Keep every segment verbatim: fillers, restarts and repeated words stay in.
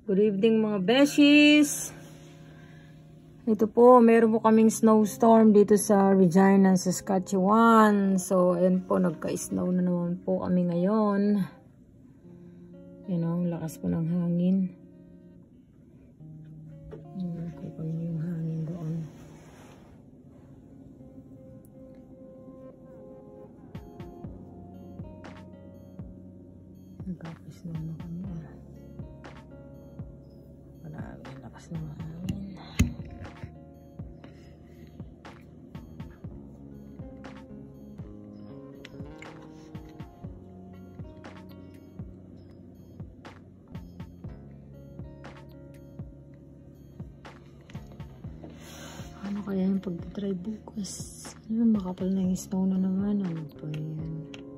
Good evening mga beshies. Ito po, meron po kaming snowstorm dito sa Regina, Saskatchewan. So, ayan po, nagka-snow na naman po kami ngayon. Yan o, lakas po ng hangin. Kupal mo yung hangin doon. Nagka-snow na kami ah. Marami lakas ng hangin. Ano kaya yung pag-drive bukas? Ano, makapal na yung snow na naman. Ano pa yan?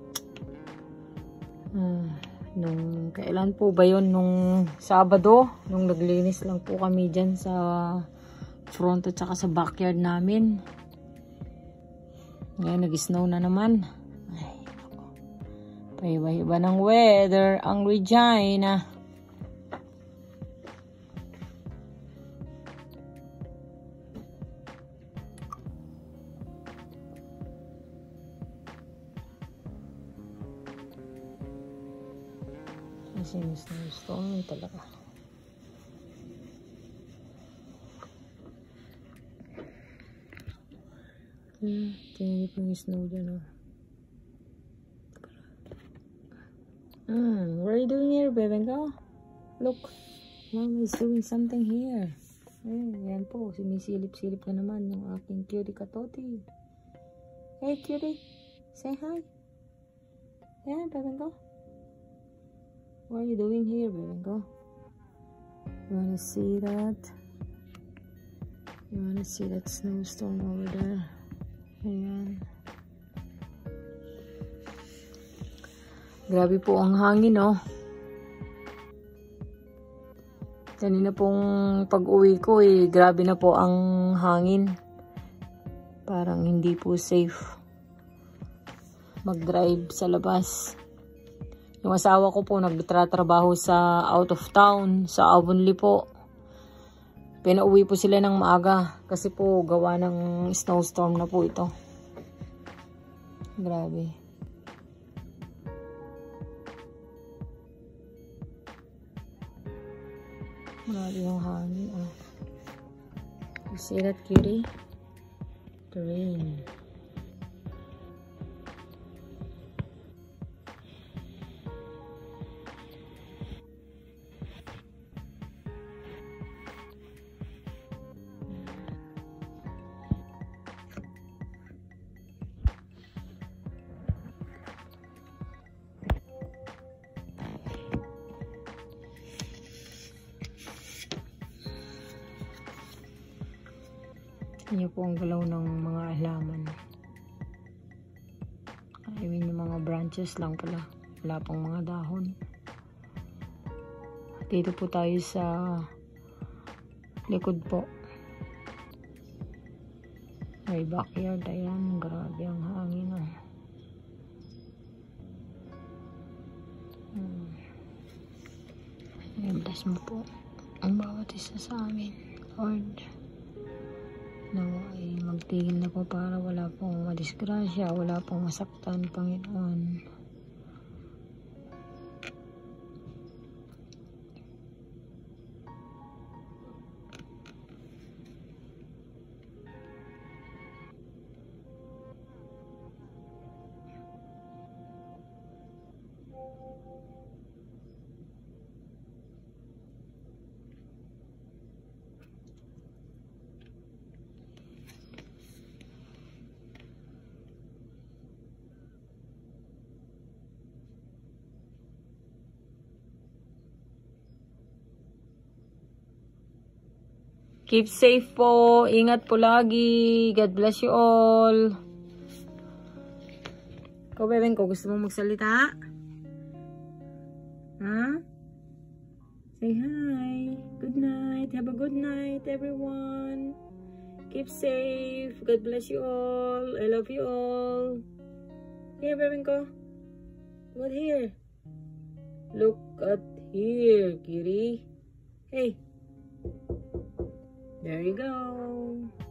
Ah, nung, kailan po ba yun? Nung Sabado, nung naglinis lang po kami dyan sa front at saka sa backyard namin. Ngayon, nag-snow na naman. Ay, ako. Paiba-iba ng weather ang Regina. Kasi yung snowstorm talaga. Hmm, tingnan po yung snow dyan oh. Hmm, what are you doing here, Bebenga? Look, Mom is doing something here. Ay, yan po, sinisilip-silip na naman yung aking cutie katoti. Hey cutie, say hi. Yeah, Bebenga. What are you doing here, Bebenga? You wanna see that? You wanna see that snowstorm over there? Ayan. Grabe po ang hangin, oh. Kanina pong pag-uwi ko, eh, grabe na po ang hangin. Parang hindi po safe mag-drive sa labas. Yung asawa ko po nagtatrabaho sa out of town, sa Avonlea po. Pinauwi po sila ng maaga kasi po gawa ng snowstorm na po ito. Grabe. Grabe yung hangin. Oh. You see that, cutie? The rain. Niyo po ang galaw ng mga halaman. I mean, yung mga branches lang pala. Wala pang mga dahon. Dito po tayo sa likod po. May backyard. Ayan, grabe ang hangin. Oh. Hmm. I-bless mo po ang bawat isa sa amin, Lord. Nawa ay magtigil na po para wala pong madisgrasya, wala pong masaktan, Panginoon. Keep safe po. Ingat po lagi. God bless you all. Ikaw, bebeng ko, gusto mo magsalita? Huh? Say hi. Good night. Have a good night, everyone. Keep safe. God bless you all. I love you all. Here, bebeng ko. What here? Look at here, Kiri. Hey. There you go.